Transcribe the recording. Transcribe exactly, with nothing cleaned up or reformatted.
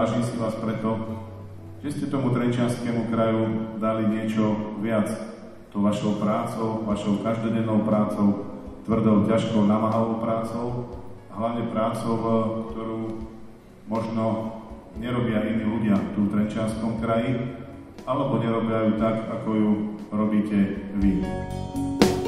Vážim si vás preto, že ste tomu Trenčianskému kraju dali niečo viac. To vašou prácou, vašou každodennou prácou, tvrdou, ťažkou, namáhavou prácou a hlavne prácou, ktorú možno nerobia iní ľudia tu v Trenčianskom kraji, alebo nerobia ju tak, ako ju robíte vy.